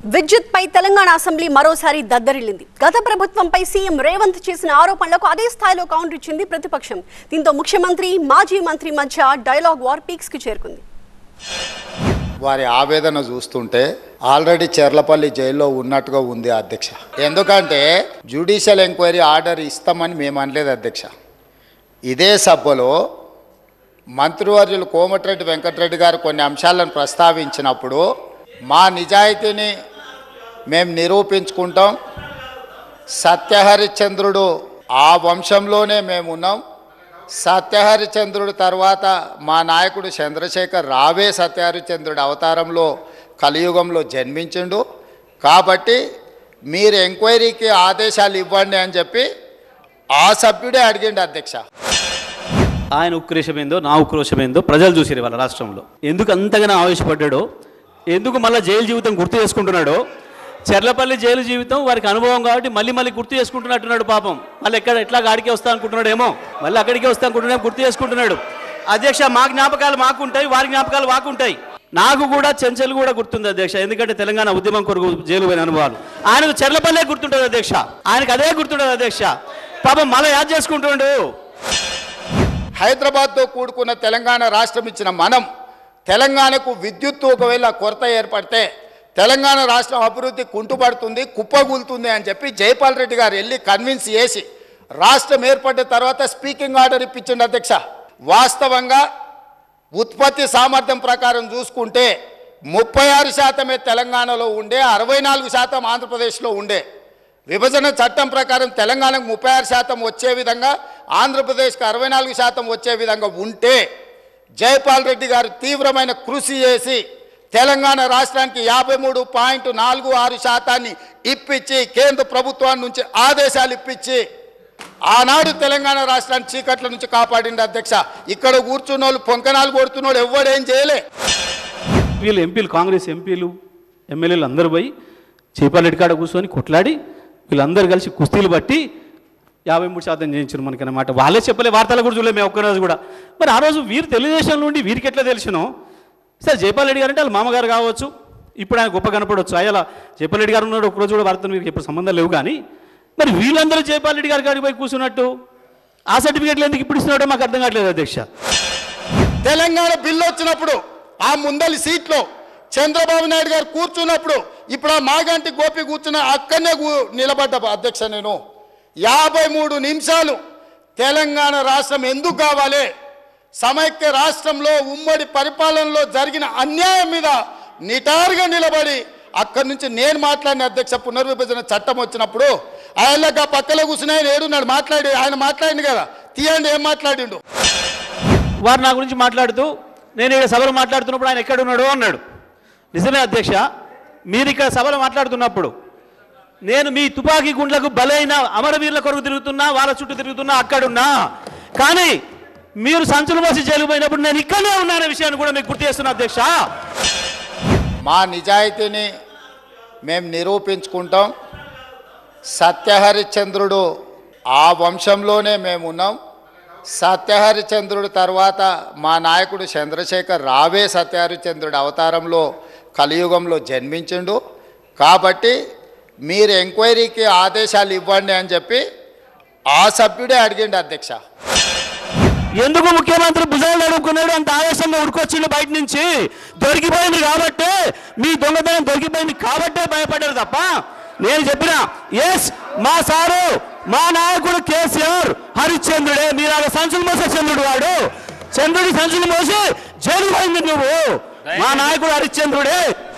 విద్యుత్ పై తెలంగాణ అసెంబ్లీ మరోసారి దద్దరిల్లింది. గత ప్రభుత్వంపై సీఎం రేవంత్ చేసిన ఆరోపణలకు అదే స్థాయిలో కౌంటర్ ఇచ్చింది ప్రతిపక్షం. దీంతో ముఖ్యమంత్రి మాజీ మంత్రి మధ్య డైలాగ్ వార్ పీక్స్ కి చేరుకుంది. వారి ఆవేదన చూస్తుంటే ఆల్రెడీ చెర్లపల్లి జైల్లో ఉన్నట్టుగా ఉంది అధ్యక్ష. ఎందుకంటే జ్యుడిషియల్ ఎంక్వైరీ ఆర్డర్ ఇస్తామని మేము అనలేదు అధ్యక్ష. ఇదే సభలో మంత్రివర్యులు కోమటిరెడ్డి వెంకటరెడ్డి గారు కొన్ని అంశాలను ప్రస్తావించినప్పుడు మా నిజాయితీని మేము నిరూపించుకుంటాం, సత్యహరిచంద్రుడు ఆ వంశంలోనే మేము ఉన్నాం, సత్యహరిచంద్రుడు తర్వాత మా నాయకుడు చంద్రశేఖర్ రావే సత్యహరిచంద్రుడు అవతారంలో కలియుగంలో జన్మించిండు, కాబట్టి మీరు ఎంక్వైరీకి ఆదేశాలు ఇవ్వండి అని చెప్పి ఆ సభ్యుడే అడిగిండు అధ్యక్ష. ఆయన ఉక్రోషమేందో నా ఉక్రోషమేందో ప్రజలు చూసిరు వాళ్ళ రాష్ట్రంలో. ఎందుకు అంతగానో ఆవేశపడ్డాడో, ఎందుకు మళ్ళీ జైలు జీవితం గుర్తు చేసుకుంటున్నాడో, చెర్లపల్లి జైలు జీవితం వారికి అనుభవం కాబట్టి మళ్ళీ గుర్తు చేసుకుంటున్నట్టున్నాడు పాపం. మళ్ళీ ఎట్లా ఆడికే వస్తా అనుకుంటున్నాడేమో, మళ్ళీ అక్కడికే వస్తా అనుకుంటున్నాడేమో గుర్తు చేసుకుంటున్నాడు. అధ్యక్ష, మా జ్ఞాపకాలు మాకుంటాయి, వారి జ్ఞాపకాలు వాకుంటాయి. నాకు కూడా చెంచలు కూడా గుర్తుంది అధ్యక్ష, ఎందుకంటే తెలంగాణ ఉద్యమం కొరకు జైలు పోయిన అనుభవాలు. ఆయనకు చెర్లపల్లే గుర్తుంటుంది అధ్యక్ష, ఆయనకు అదే గుర్తుంటుంది అధ్యక్ష. పాపం మళ్ళీ యాద్ చేసుకుంటుండు. హైదరాబాద్తో కూడుకున్న తెలంగాణ రాష్ట్రం ఇచ్చిన మనం తెలంగాణకు విద్యుత్తు ఒకవేళ కొరత ఏర్పడితే తెలంగాణ రాష్ట్రం అభివృద్ధి కుంటుపడుతుంది, కుప్పగూలుతుంది అని చెప్పి జైపాల్ రెడ్డి గారు వెళ్ళి కన్విన్స్ చేసి రాష్ట్రం ఏర్పడిన తర్వాత స్పీకింగ్ ఆర్డర్ ఇప్పించండి అధ్యక్ష. వాస్తవంగా ఉత్పత్తి సామర్థ్యం ప్రకారం చూసుకుంటే 36% తెలంగాణలో ఉండే, 64% ఆంధ్రప్రదేశ్లో ఉండే. విభజన చట్టం ప్రకారం తెలంగాణకు 36% వచ్చే విధంగా, ఆంధ్రప్రదేశ్కి 64% వచ్చే విధంగా ఉంటే జైపాల్ రెడ్డి గారు తీవ్రమైన కృషి చేసి తెలంగాణ రాష్ట్రానికి 53.46% ఇప్పించి కేంద్ర ప్రభుత్వం నుంచి ఆదేశాలు ఇప్పించి ఆనాడు తెలంగాణ రాష్ట్రాన్ని చీకట్ల నుంచి కాపాడింది అధ్యక్ష. ఇక్కడ కూర్చున్న వాళ్ళు పొంకనాలు కొడుతున్నాడు ఎవడేం చేయలే. వీళ్ళు ఎంపీలు, కాంగ్రెస్ ఎంపీలు ఎమ్మెల్యేలు అందరూ పోయి జైపాల్ రెడ్డి కాడ కూర్చొని కొట్లాడి వీళ్ళందరూ కలిసి కుస్తీలు బట్టి 53% చేయించారు మనకన్నమాట. వాళ్ళే చెప్పలే, వార్తలు కూడా చూడలేదు మేము ఒక్కరోజు కూడా. మరి ఆ రోజు వీరు తెలుగుదేశం నుండి వీరికి ఎట్లా తెలిసినో సరే, జైపాల్ రెడ్డి గారు అంటే వాళ్ళ మామగారు కావచ్చు, ఇప్పుడు ఆయన గొప్ప కనపడవచ్చు. అయ్యా జైపాల్ రెడ్డి గారు ఉన్నాడు, ఒకరోజు కూడా వార్తలు వీరికి ఎప్పుడు సంబంధం లేవు. కానీ మరి వీళ్ళందరూ జైపాల్ రెడ్డి గారి కాడికి పోయి కూర్చున్నట్టు ఆ సర్టిఫికేట్లు ఎందుకు ఇప్పుడు ఇస్తున్నాడో మాకు అర్థం కావట్లేదు అధ్యక్ష. తెలంగాణ బిల్లు వచ్చినప్పుడు ఆ ముందలి సీట్లో చంద్రబాబు నాయుడు గారు కూర్చున్నప్పుడు ఇప్పుడు ఆ మాగంటి గోపి కూర్చున్న అక్కడనే నిలబడ్డ అధ్యక్ష. నేను 53 నిమిషాలు తెలంగాణ రాష్ట్రం ఎందుకు కావాలి, సమైక్య రాష్ట్రంలో ఉమ్మడి పరిపాలనలో జరిగిన అన్యాయం మీద నిటారుగా నిలబడి అక్కడి నుంచి నేను మాట్లాడిన అధ్యక్ష. పునర్విభజన చట్టం వచ్చినప్పుడు ఆయనగా పక్కలో కూర్చుని ఆయన ఏడున్నాడు, ఆయన మాట్లాడిండు కదా, తీయండి ఏం మాట్లాడిండు. వారు నా గురించి మాట్లాడుతూ నేను ఇక్కడ సభలో మాట్లాడుతున్నప్పుడు ఆయన ఎక్కడున్నాడు అన్నాడు. నిజమే అధ్యక్ష, మీరు ఇక్కడ సభలో మాట్లాడుతున్నప్పుడు నేను మీ తుపాకీ గుండ్లకు బలైన అమరవీరుల కొరకు తిరుగుతున్నా, వాళ్ళ చుట్టూ తిరుగుతున్నా, అక్కడున్నా. కానీ మీరు సంచులు మోసి జైలు పోయినప్పుడు నేను ఇక్కడనే ఉన్నానే విషయాన్ని కూడా మీకు గుర్తు చేస్తున్నా అధ్యక్ష. మా నిజాయితీని మేము నిరూపించుకుంటాం, సత్యహరిచంద్రుడు ఆ వంశంలోనే మేము ఉన్నాం, సత్యహరిచంద్రుడు తర్వాత మా నాయకుడు చంద్రశేఖర్ రావే సత్యహరిచంద్రుడు అవతారంలో కలియుగంలో జన్మించిండు, కాబట్టి మీరు ఎంక్వైరీకి ఆదేశాలు ఇవ్వండి అని చెప్పి ఆ సభ్యుడే అడిగిండు అధ్యక్ష. ఎందుకు ముఖ్యమంత్రి భుజాలు అడుగుకున్నాడు, అంత ఆవేశంగా ఉరుకొచ్చిండు బయట నుంచి. దొరికిపోయింది కాబట్టే, మీ దొంగతనం దొరికిపోయింది కాబట్టే భయపడ్డారు తప్ప నేను చెప్పిన ఎస్ మా సారు మా నాయకుడు కేసీఆర్ హరిశ్చంద్రుడే, మీరు అలా సంచులు మోసే చంద్రుడు, వాడు చంద్రుడి సంచులు మోసి జైలు పోయింది నువ్వు, మా నాయకుడు హరిశ్చంద్రుడే.